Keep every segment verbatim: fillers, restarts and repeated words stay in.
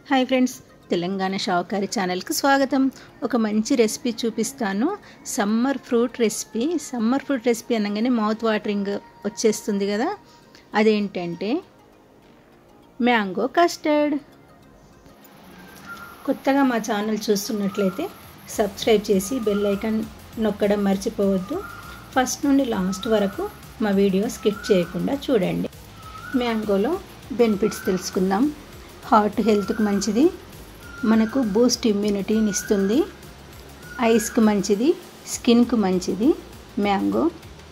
Hi friends, Telangana షావుకారి ఛానల్కి స్వాగతం. ఒక మంచి రెసిపీ చూపిస్తాను. Summer fruit recipe. Summer fruit recipe అనగానే మౌత్ వాటరింగ్ వచ్చేస్తుంది కదా. అదేంటంటే మ్యాంగో కస్టర్డ్. కొత్తగా మా ఛానల్ చూస్తున్నట్లయితే సబ్స్క్రైబ్ చేసి బెల్ ఐకాన్ నొక్కడం మర్చిపోవద్దు. ఫస్ట్ నుండి లాస్ట్ వరకు మా వీడియో స్కిప్ చేయకుండా చూడండి. మ్యాంగోలో బెనిఫిట్స్ తెలుసుకుందాం. హార్ట్ హెల్త్కి మంచిది, మనకు బూస్ట్ ఇమ్యూనిటీని ఇస్తుంది, ఐస్కి మంచిది, స్కిన్కి మంచిది. మ్యాంగో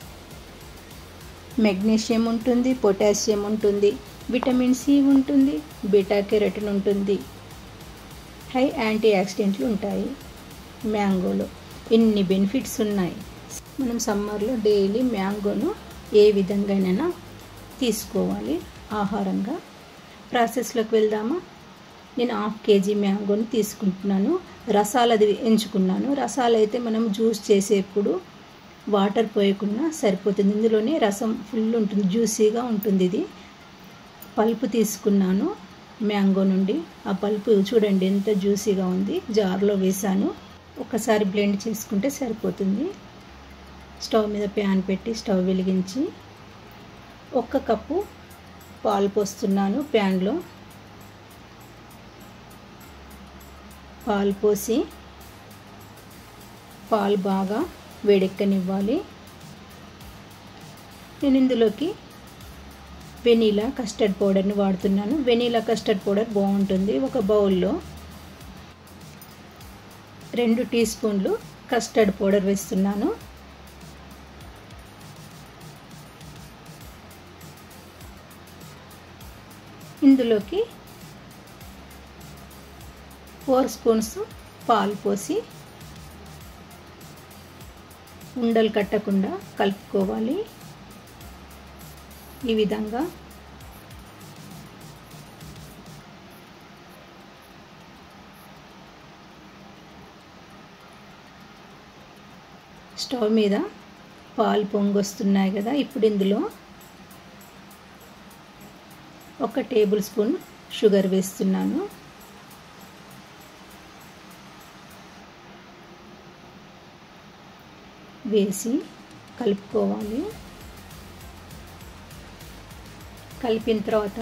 మెగ్నీషియం ఉంటుంది, పొటాషియం ఉంటుంది, విటమిన్ సి ఉంటుంది, బీటా కెరటిన్ ఉంటుంది, హై యాంటీ ఆక్సిడెంట్లు ఉంటాయి. మ్యాంగోలో ఇన్ని బెనిఫిట్స్ ఉన్నాయి. మనం సమ్మర్లో డైలీ మ్యాంగోను ఏ విధంగానైనా తీసుకోవాలి ఆహారంగా. ప్రాసెస్లోకి వెళ్దామా. నేను హాఫ్ కేజీ మ్యాంగోని తీసుకుంటున్నాను. రసాలు అది ఎంచుకున్నాను. రసాలు అయితే మనం జ్యూస్ చేసేప్పుడు వాటర్ పోయకుండా సరిపోతుంది. ఇందులోనే రసం ఫుల్ ఉంటుంది, జ్యూసీగా ఉంటుంది. ఇది పల్పు తీసుకున్నాను మ్యాంగో నుండి. ఆ పల్పు చూడండి ఎంత జ్యూసీగా ఉంది. జార్లో వేసాను. ఒకసారి బ్లెండ్ చేసుకుంటే సరిపోతుంది. స్టవ్ మీద ప్యాన్ పెట్టి స్టవ్ వెలిగించి ఒక్క కప్పు పాలు పోస్తున్నాను. ప్యాన్లో పాలు పోసి పాలు బాగా వేడెక్కనివ్వాలి. నేను ఇందులోకి వెనీలా కస్టర్డ్ పౌడర్ని వాడుతున్నాను. వెనీలా కస్టర్డ్ పౌడర్ బాగుంటుంది. ఒక బౌల్లో రెండు టీ స్పూన్లు కస్టర్డ్ పౌడర్ వేస్తున్నాను. ఇందులోకి ఫోర్ స్పూన్స్ పాలు పోసి ఉండలు కట్టకుండా కలుపుకోవాలి. ఈ విధంగా స్టవ్ మీద పాలు పొంగొస్తున్నాయి కదా. ఇప్పుడు ఇందులో ఒక టేబుల్ స్పూన్ షుగర్ వేస్తున్నాను. వేసి కలుపుకోవాలి. కలిపిన తర్వాత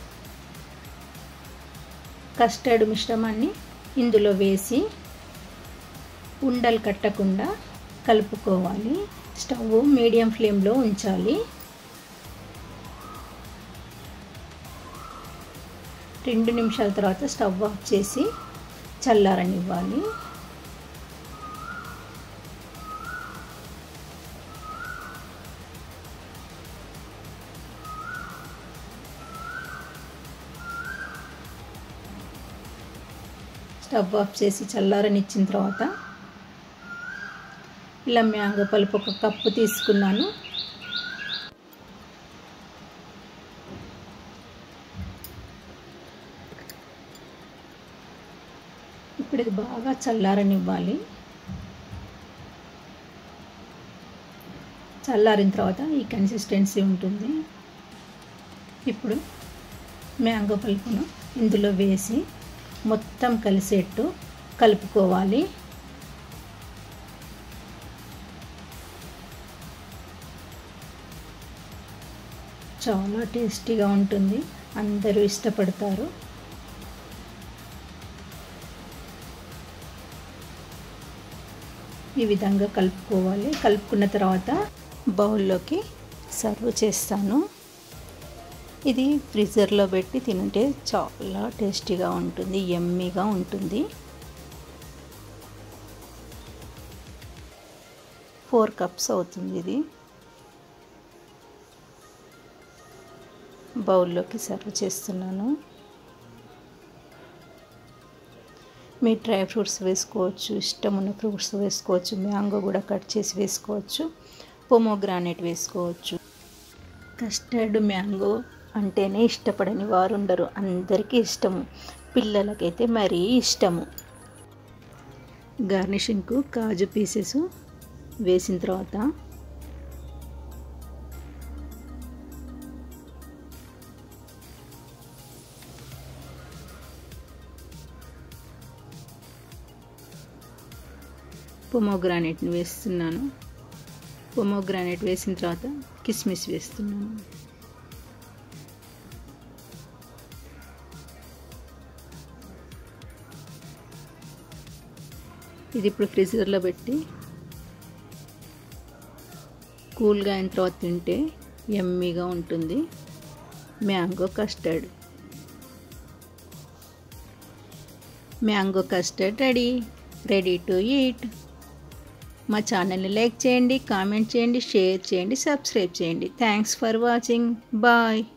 కస్టర్డ్ మిశ్రమాన్ని ఇందులో వేసి ఉండలు కట్టకుండా కలుపుకోవాలి. స్టవ్ మీడియం ఫ్లేమ్లో ఉంచాలి. రెండు నిమిషాల తర్వాత స్టవ్ ఆఫ్ చేసి చల్లారనివ్వాలి. స్టవ్ ఆఫ్ చేసి చల్లారనిచ్చిన తర్వాత ఇలా మ్యాంగో పల్పు ఒక కప్పు తీసుకున్నాను. ఇప్పుడు ఇది బాగా చల్లారనివ్వాలి. చల్లారిన తర్వాత ఈ కన్సిస్టెన్సీ ఉంటుంది. ఇప్పుడు మ్యాంగో పల్పును ఇందులో వేసి మొత్తం కలిసేట్టు కలుపుకోవాలి. చాలా టేస్టీగా ఉంటుంది, అందరూ ఇష్టపడతారు. ఈ విధంగా కలుపుకోవాలి. కలుపుకున్న తర్వాత బౌల్లోకి సర్వ్ చేస్తాను. ఇది ఫ్రీజర్లో పెట్టి తింటే చాలా టేస్టీగా ఉంటుంది, యమ్మీగా ఉంటుంది. ఫోర్ కప్స్ అవుతుంది. ఇది బౌల్లోకి సర్వ్ చేస్తున్నాను. మీ డ్రై ఫ్రూట్స్ వేసుకోవచ్చు, ఇష్టం ఉన్న ఫ్రూట్స్ వేసుకోవచ్చు. మ్యాంగో కూడా కట్ చేసి వేసుకోవచ్చు, పొమోగ్రానేట్ వేసుకోవచ్చు. కస్టర్డ్ మ్యాంగో అంటేనే ఇష్టపడని వారు ఉండరు, అందరికీ ఇష్టము. పిల్లలకైతే మరీ ఇష్టము. గార్నిషింగ్కు కాజు పీసెస్ వేసిన తర్వాత పొమోగ్రానేట్ని వేస్తున్నాను. పొమోగ్రానేట్ వేసిన తర్వాత కిస్మిస్ వేస్తున్నాను. ఇది ఇప్పుడు ఫ్రీజర్లో పెట్టి కూల్గా అయిన తర్వాత తింటే యమ్మీగా ఉంటుంది. Mango custard. Mango custard ready ready to eat. మా ఛానల్ని లైక్ చేయండి, కామెంట్ చేయండి, షేర్ చేయండి, సబ్స్క్రైబ్ చేయండి. Thanks for watching. బాయ్.